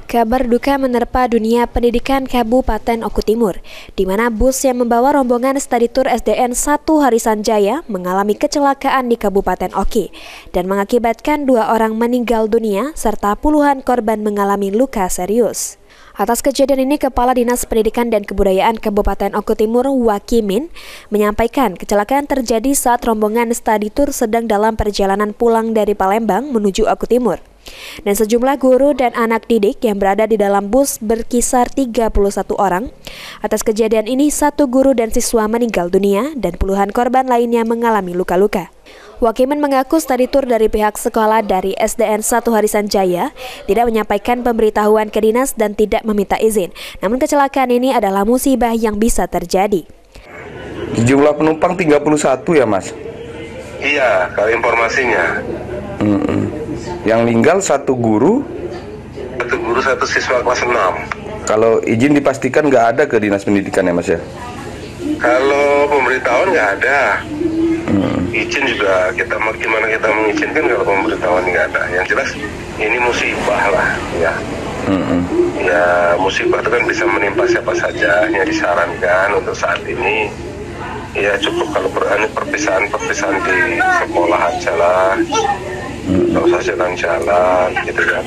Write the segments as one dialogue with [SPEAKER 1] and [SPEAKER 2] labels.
[SPEAKER 1] Kabar duka menerpa dunia pendidikan Kabupaten Oku Timur, di mana bus yang membawa rombongan studi tur SDN 1 Harisan Jaya mengalami kecelakaan di Kabupaten Oki dan mengakibatkan 2 orang meninggal dunia serta puluhan korban mengalami luka serius. Atas kejadian ini, Kepala Dinas Pendidikan dan Kebudayaan Kabupaten Oku Timur, Wakimin, menyampaikan kecelakaan terjadi saat rombongan studi tur sedang dalam perjalanan pulang dari Palembang menuju Oku Timur. Dan sejumlah guru dan anak didik yang berada di dalam bus berkisar 31 orang. Atas kejadian ini, 1 guru dan siswa meninggal dunia dan puluhan korban lainnya mengalami luka-luka. Wakimin mengaku studi tur dari pihak sekolah dari SDN 1 Harisan Jaya tidak menyampaikan pemberitahuan ke dinas dan tidak meminta izin. Namun kecelakaan ini adalah musibah yang bisa terjadi.
[SPEAKER 2] Jumlah penumpang 31 ya, Mas?
[SPEAKER 3] Iya, kalau informasinya.
[SPEAKER 2] Yang meninggal 1 guru?
[SPEAKER 3] 1 guru, 1 siswa kelas 6.
[SPEAKER 2] Kalau izin dipastikan nggak ada ke Dinas Pendidikan ya, Mas ya?
[SPEAKER 3] Kalau pemberitahuan nggak ada. Izin juga gimana kita mengizinkan kalau pemberitahuan nggak ada. Yang jelas ini musibah lah ya. Ya musibah itu kan bisa menimpa siapa saja. Yang disarankan untuk saat ini ya cukup kalau perpisahan di sekolah aja lah. Nggak usah jalan-jalan gitu kan.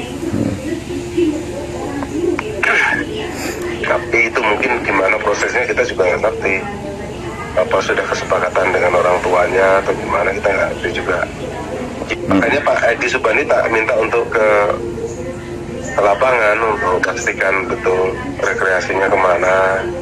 [SPEAKER 3] Tapi itu mungkin gimana prosesnya kita juga nggak ngerti. Apa sudah kesepakatan dengan orang tuanya atau gimana, kita nggak ngerti juga. Makanya Pak Edi Subandi tak minta untuk ke lapangan untuk pastikan betul rekreasinya kemana.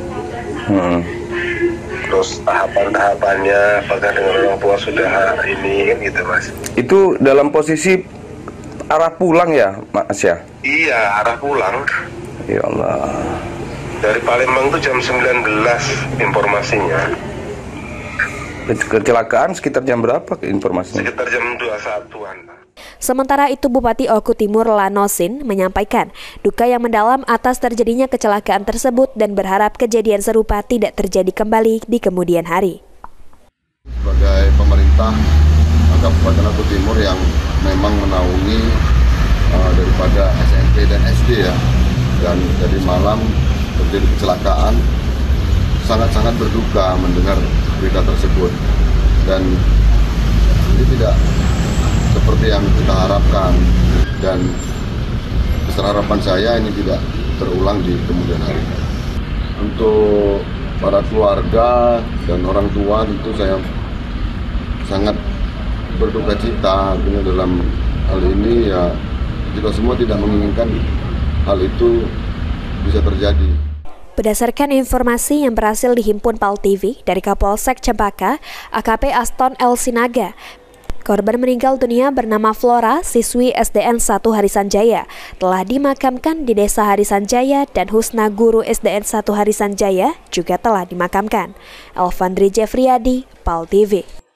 [SPEAKER 3] Terus tahapan-tahapannya apakah dengan orang tua sudah ini gitu, Mas.
[SPEAKER 2] Itu dalam posisi arah pulang ya, Mas ya?
[SPEAKER 3] Iya, arah pulang.
[SPEAKER 2] Ya Allah.
[SPEAKER 3] Dari Palembang itu jam 19 informasinya.
[SPEAKER 2] Kecelakaan sekitar jam berapa informasinya?
[SPEAKER 3] Sekitar jam 21-an.
[SPEAKER 1] Sementara itu, Bupati Oku Timur Lanosin menyampaikan duka yang mendalam atas terjadinya kecelakaan tersebut dan berharap kejadian serupa tidak terjadi kembali di kemudian hari.
[SPEAKER 4] Sebagai pemerintah Kabupaten Oku Timur yang memang menaungi daripada SMP dan SD ya, dan dari malam terjadi kecelakaan, sangat-sangat berduka mendengar berita tersebut, dan ini tidak seperti yang kita harapkan, dan besar harapan saya ini tidak terulang di kemudian hari. Untuk para keluarga dan orang tua tentu saya sangat berduka cita dalam hal ini ya, kita semua tidak menginginkan hal itu bisa terjadi.
[SPEAKER 1] Berdasarkan informasi yang berhasil dihimpun PAL TV dari Kapolsek Cempaka, AKP Aston L. Sinaga, korban meninggal dunia bernama Flora, siswi SDN 1 Harisan Jaya, telah dimakamkan di Desa Harisan Jaya, dan Husna, guru SDN 1 Harisan Jaya, juga telah dimakamkan. Elvandri Jeffriyadi, PAL TV.